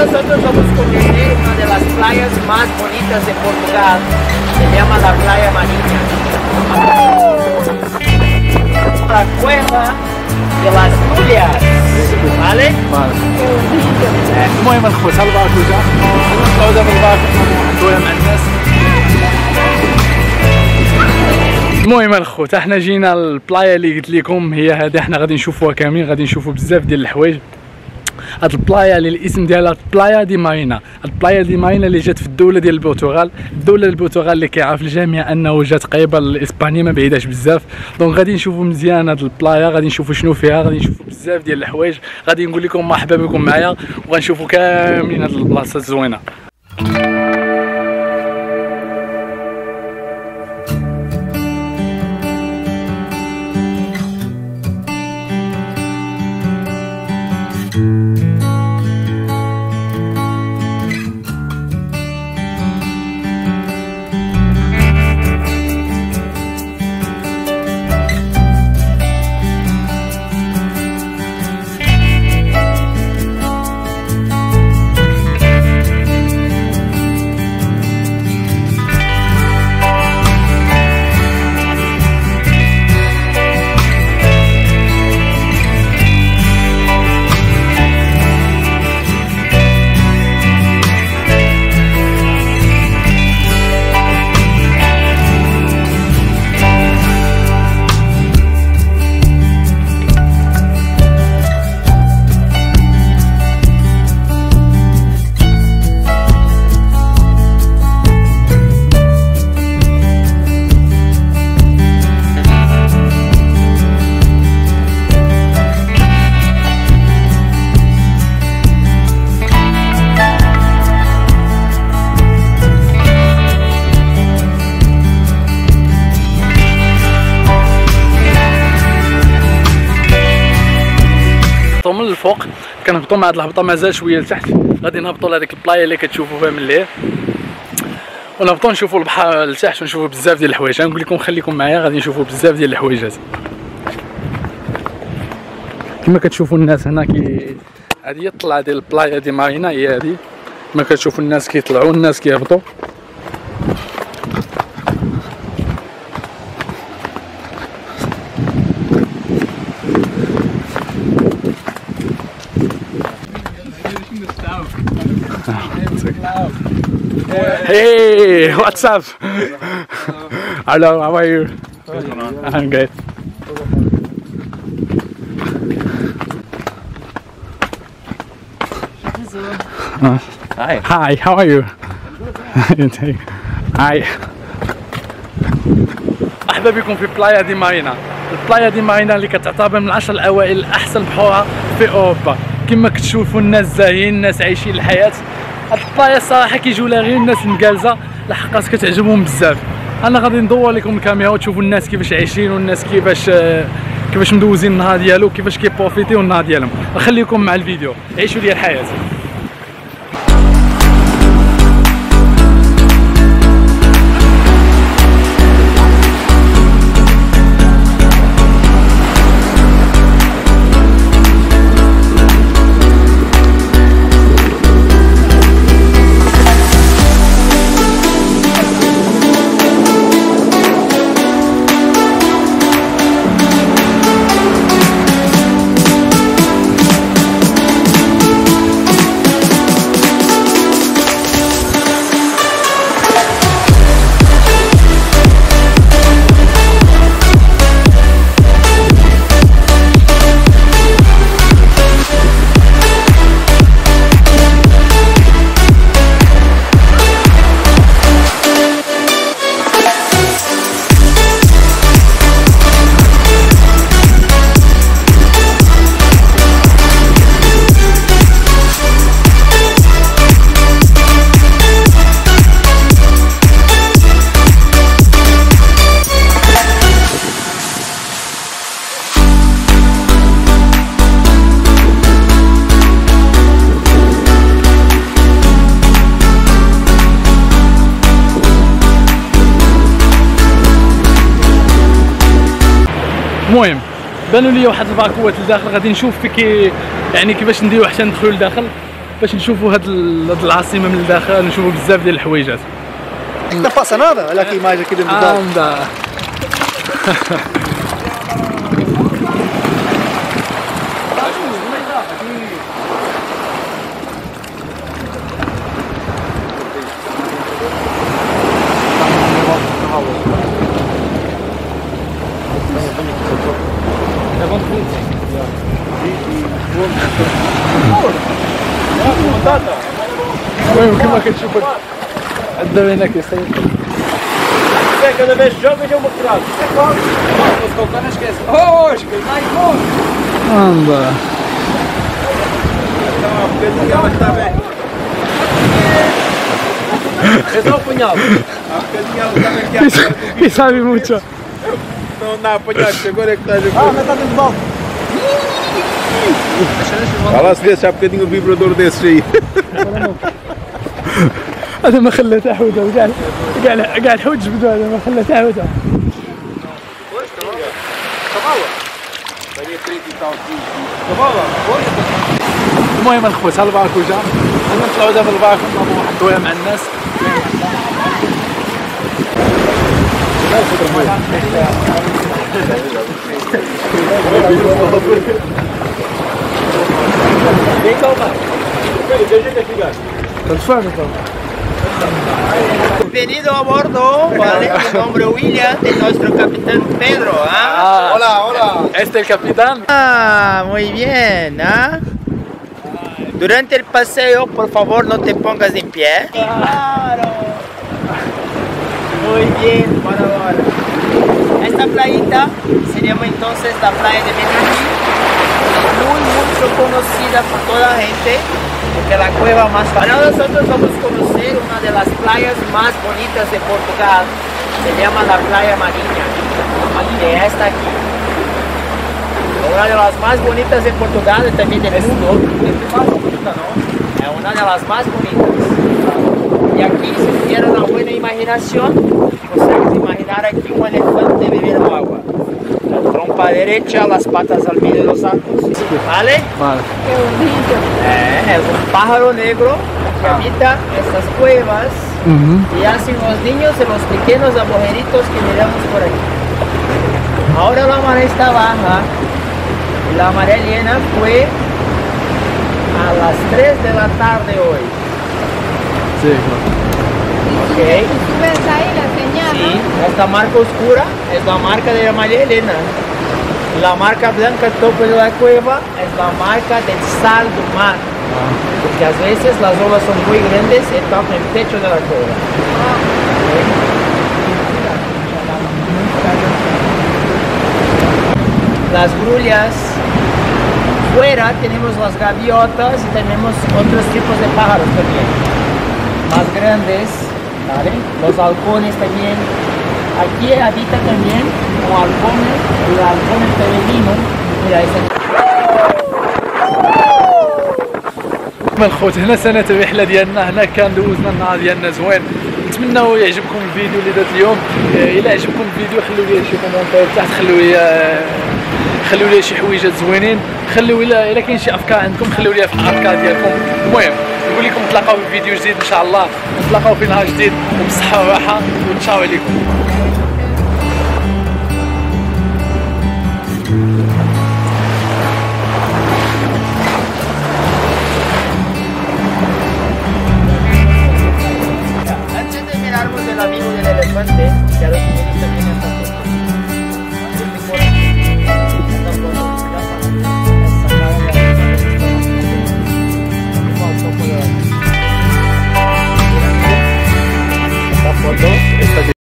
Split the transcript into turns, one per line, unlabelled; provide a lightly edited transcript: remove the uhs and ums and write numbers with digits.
nosotros vamos a conocer una de las playas más bonitas de Portugal. Se llama la Playa Marinha. La cueva de las Tulhas. ¿Vale?
المهم الخوت ها الباركوجا نطلعو دابا الباركوجا ندويها مع الناس. المهم الخوت احنا جينا البلايا اللي قلت لكم هي هذه، احنا غادي نشوفوها كاملين، غادي نشوفوا بزاف ديال الحوايج. هاد البلايا اللي الاسم ديالها بلايا دي مارينا، البلايا دي مارينا اللي جات في الدوله ديال البرتغال، الدوله البرتغال اللي كيعرف الجميع انه جات قريبه لاسبانيا ما بعيداش بزاف. دونك غادي نشوفوا مزيان هاد البلايا، غادي نشوفوا شنو فيها، غادي نشوفوا بزاف ديال الحوايج، غادي نقول لكم مرحبا بكم معايا وغنشوفوا كاملين هاد البلاصه الزوينه. من الفوق كنهبطوا مع هاد الهبطه مازال شويه لتحت، غادي نهبطوا لهاديك البلايا اللي كتشوفوا فيها من الليل ونهبطوا نشوفوا البحر لتحت ونشوفوا بزاف ديال الحوايج. غنقول لكم خليكم معايا غادي نشوفوا بزاف ديال الحوايجات. كما كتشوفوا الناس هنا هذه هي الطلعه ديال البلايا دي مارينا، هي هذه كما كتشوفوا الناس كيطلعوا الناس كيهبطوا. Hey, what's up? Hello, how are you? I'm good.
Hi.
Hi, how are you? Hi. مرحبا بكم في بلايا دي مارينا. البلايا دي مارينا اللي كتعتبر من 10 الاوائل الاحسن بحورها في اوروبا. كما كتشوفوا الناس زاهيين، الناس عايشين الحياه. هاد البلايا الصراحه كيجيو لها غير الناس المكالزه لحقاش كتعجبهم بزاف. انا غادي ندور لكم الكاميرا وتشوفوا الناس كيفاش عايشين والناس كيفاش مدوزين النهار ديالو وكيفاش كيبروفيتيو النهار ديالهم. نخليكم مع الفيديو، عيشوا لي الحياه. المهم بانوا لي واحد الباكوات لداخل، غادي نشوف في يعني كيفاش نديرو حتى ندخلوا لداخل. باش نشوفوا هاد العاصمه من الداخل، نشوفوا بزاف ديال الحويجات.
não passa nada, olha aqui a imagem aqui dentro do
anda. المهم كما كتشوفوا عندنا هنا كيصير
Cada vez jogas é uma frase. É claro. Mas qualquer não esquece. Oh, esquece. Ai, bom.
anda.
Então, está bem. É só apanhá-lo. Há bocadinho ela estava aqui
Que sabe muito.
Não dá a apanhar-te, agora é que estás a ver.
mas está dentro de volta.
Vai lá se vê se há bocadinho um vibrador desses aí.
هذا ما خلى تعوده وقال الحوت جبدوه، هذا ما خلى تعوده. المهم الخوت ها الباكوجا، انا نطلعوا دابا الباكو نضربوا واحد الدويه مع الناس.
Bienvenido a bordo, vale, mi nombre es William, de nuestro capitán Pedro, ¿ah?
Hola, hola.
Este es el capitán.
Ah, muy bien, ¿ah? Durante el paseo, por favor, no te pongas en pie. Claro. Muy bien, por ahora. Esta playita se llama entonces la playa de Medellín, muy mucho conocida por toda la gente, porque la cueva más famosa. Ahora nosotros vamos a conocer una de las playas más bonitas de Portugal, se llama la Playa Marinha, que es esta aquí. Una de las más bonitas de Portugal y también del mundo. Es una de las más bonitas. Y aquí, si tuvieran una buena imaginación, consegues imaginar aquí un elefante bebiendo agua. La trompa derecha, las patas al medio de los ojos. ¿Vale?
Vale.
Es un pájaro negro que habita estas cuevas y hacen los niños y los pequeños agujeritos que miramos por aquí. Ahora la marea está baja y la marea llena fue a las 3 de la tarde hoy.
Sí, claro.
Ok.
Tú ves ahí la señal,
Sí, esta marca oscura es la marca de la María Elena. La marca blanca tope de la cueva es la marca del sal del mar. Porque a veces las olas son muy grandes y tapan el techo de la cueva. Las grullas. Fuera tenemos las gaviotas y tenemos otros tipos de pájaros también. Más grandes, ¿vale? Los halcones también. Aquí habita también un halcón, el halcón peregrino. Mira ese.
الخوت هنا سنة الرحلة ديالنا، هنا كان دوزنا النهار ديالنا زوين. نتمنوا يعجبكم الفيديو اللي درت اليوم. الى عجبكم الفيديو خلوا لي شي كومونتير تحت، خلوا لي شي حويجات زوينين، خلوا الى كاين شي افكار عندكم خلوا لي في الافكار ديالكم. المهم نقول لكم نتلاقاو في فيديو جديد ان شاء الله، نتلاقاو في نهار جديد وبالصحة والراحة، وتشاو عليكم.